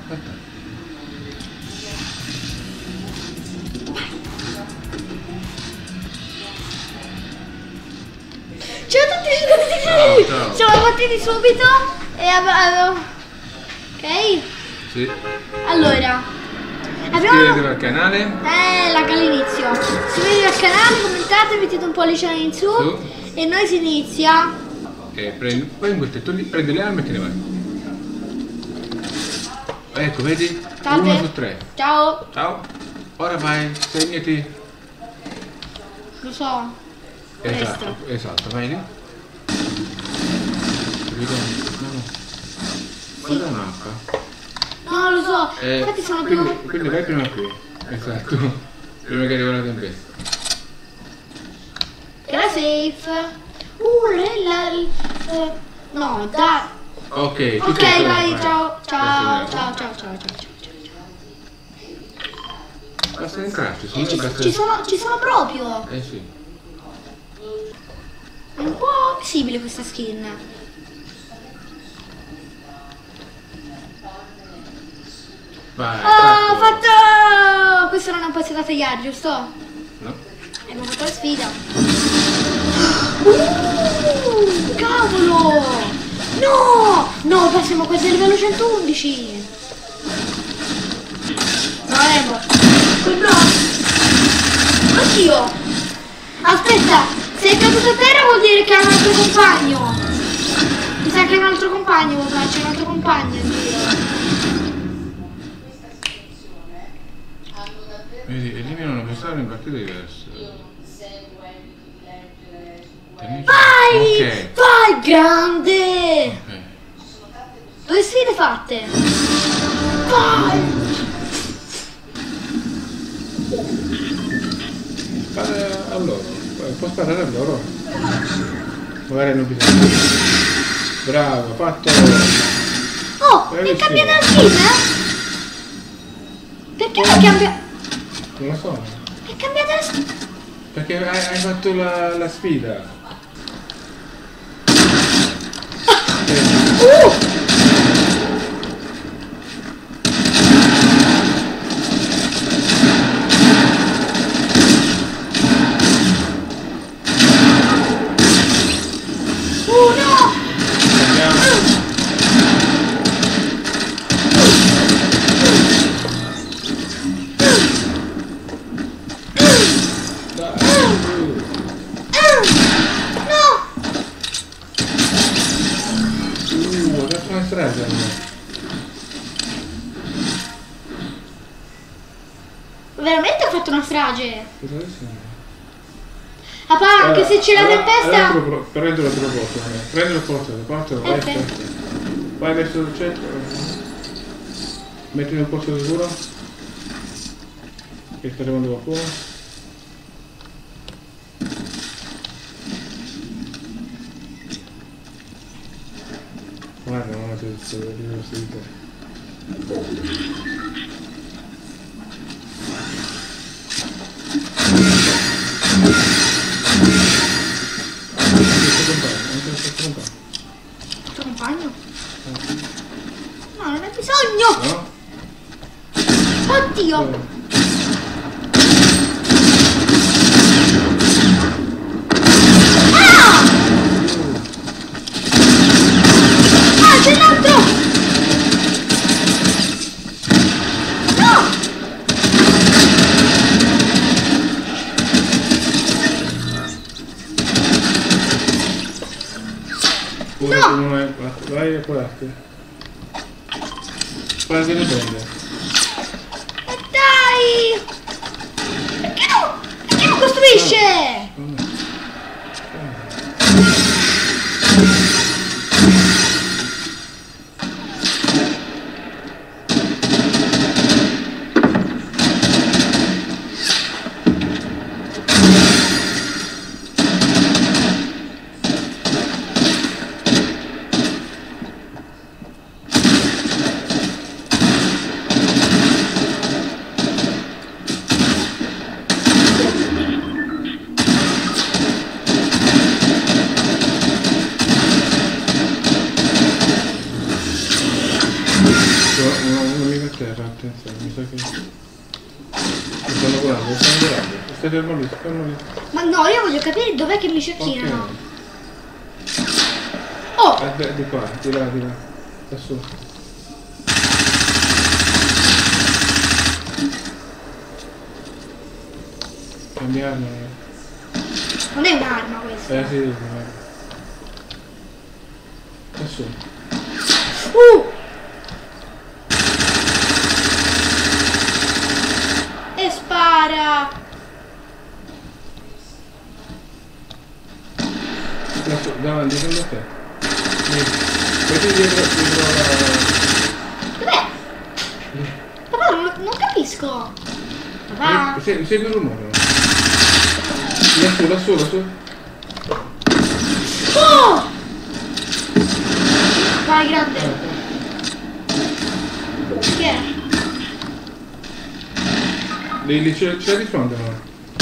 Aspetta. Ciao a tutti, Ciao. siamo partiti subito e avevo... Ok? Sì. Allora, Iscrivetevi al canale. like all'inizio. Iscrivetevi al canale, commentate, mettete un pollice in su Su. e noi si inizia. E poi in quel tetto lì, prendi le armi e te ne vai. Ecco, vedi? Salve. 1 su 3. Ciao. Ciao. Ora vai, segnati. Lo so. Esatto, esatto, vai lì. No. Guarda la mappa. No, lo so. Infatti sono più... Quindi vai prima qui. Esatto. Prima che arriva la tempesta. Era safe. No, dai. Ok, tutti Ok, insieme, vai, vai. ciao. Ciao, Adesso ciao, vediamo. ciao, ciao, ciao. Basta entrarci, sì, basta... Ci sono proprio. Eh sì. È un po' visibile questa skin. Vai, Oh, ho parto. fatto... Questo non è un pezzo da tagliare, giusto? No? Abbiamo fatto la sfida. Cavolo! No! No, passiamo quasi a livello 111. No, Evo. Quel blocco. Oddio. Aspetta, se è caduto a terra vuol dire che è un altro compagno. Mi sa che è un altro compagno, c'è un altro compagno in giro. Vedi, elimina un avversario in partite diverse. Vai! Ok. Vai, grande! Ok. 2 sfide fatte. Vai! Spara a loro. Può sparare a loro? Magari non bisogna. Bravo, fatto. Oh, mi è cambiata la skin, Perché mi cambia... Non lo so. È cambiata la skin. Perché hai fatto la sfida. No! Andiamo. No! Adesso una strage. Veramente ho fatto una strage. Cosa adesso? Papà, anche se c'è la tempesta... Prendi la proposta, prendi la porta, vai, Ok. aspetta. Vai verso il centro. Metti nel posto sicuro. Che sta arrivando qualcuno. Guarda, non c'è il Tuo compagno? No, non hai bisogno! No? Oddio! Ah! Ah, c'è l'altro! No! No! Vai a curarti. Quasi lo prende. E dai! Perché no? Perché non costruisce? non mi per terra, attenzione, mi sa che... Mi stanno curando, stai fermo lì, Ma no, io voglio capire dov'è che mi cecchinano. Ok. Oh! Di qua, di là, da su. Cambiarla. Non è un'arma questa. Sì, un'arma. Da su. E spara! Da su, davanti, secondo te. Metti dietro Dov'è? Papà, non capisco. Papà. Segui il rumore. Lassù. Oh! Vai, grande. Che è? Lì c'è di fronte, no?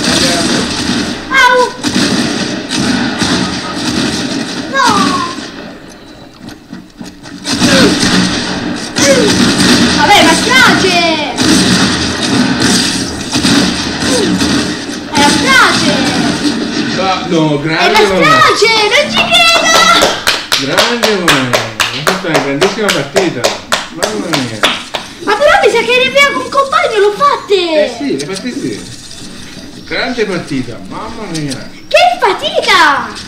Au! No! Vabbè, ma strage! È la strage! No, È grande la strage! Non ci credo! Grande questa è una grandissima partita. Mamma mia. Ma però mi sa che via con un compagno l'ho fatte! Sì, le partite sì. Grande partita, mamma mia. Che partita!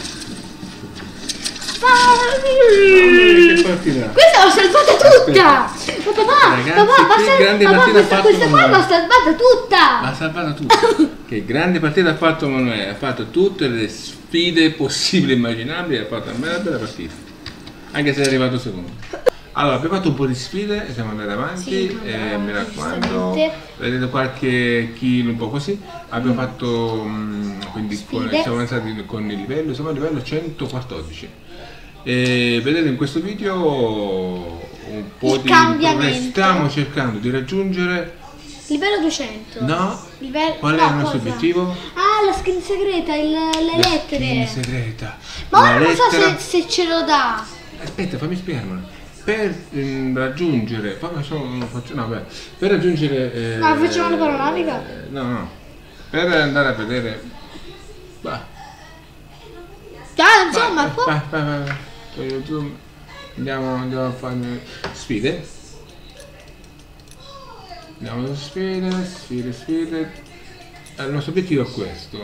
Che partita. Questa l'ho salvata tutta! Ma papà, Ragazzi, che grande partita ha fatto questa qua Manuel. l'ho salvata tutta! L'ha salvata tutta. Che grande partita ha fatto Manuele, ha fatto tutte le sfide possibili e immaginabili, ha fatto una bella partita. Anche se è arrivato secondo. Allora, abbiamo fatto un po' di sfide e siamo andati avanti, Sì, mi raccomando, giustamente. vedete qualche kill un po' così. Abbiamo fatto, quindi Sfide. siamo avanzati con il livello, siamo a livello 114. E vedete in questo video un po' Il di cambiamento. stiamo cercando di raggiungere. Livello 200. No? Livello... Qual è no, il nostro cosa? obiettivo? Ah, la skin segreta, le La lettere. skin segreta. Ma ora La non so lettera- se ce lo dà. Aspetta, fammi spiegarmelo. Per raggiungere. Per raggiungere. Ma facciamo la panoramica? No. Per andare a vedere. Bah. Dai, insomma, può... Vai. Toglio zoom. Andiamo a fare sfide. Andiamo a sfide. Il nostro obiettivo è questo.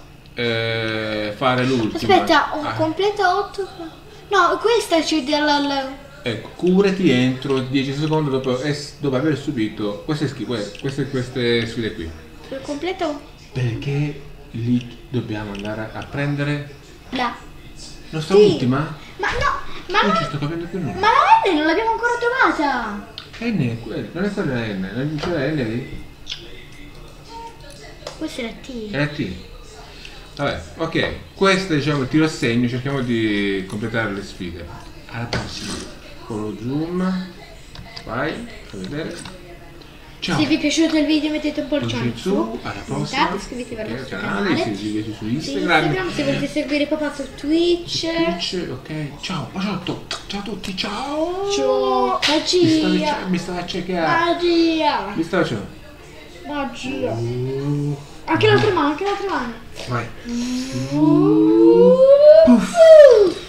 Fare l'ultima. Aspetta, completa 8... No, questa c'è dalla... Ecco, curati entro 10 secondi dopo aver subito queste sfide qui. Completa... Perché lì dobbiamo andare a prendere là. nostra Sì. ultima? Ma no, ma Non no, ci sto capendo più nulla. ma la N non l'abbiamo ancora trovata. N, non è quella N, non c'è la N lì? Questa è la T. È la T. Vabbè, ok, questo diciamo il tiro a segno, cerchiamo di completare le sfide. Alla prossima. Con lo zoom. Vai, fai vedere. Ciao. Se vi è piaciuto il video mettete un pollice in su, alla prossima. commentate, iscrivetevi al nostro canale, canale. seguiteci su Su Instagram. se volete seguire papà su Twitch. Ok, ciao, baciotto. Ciao a tutti, ciao. Ciao, magia. Mi sta a cercare. Magia. Mi sta a cercare. Magia. Anche l'altra mano, Vai. Puff.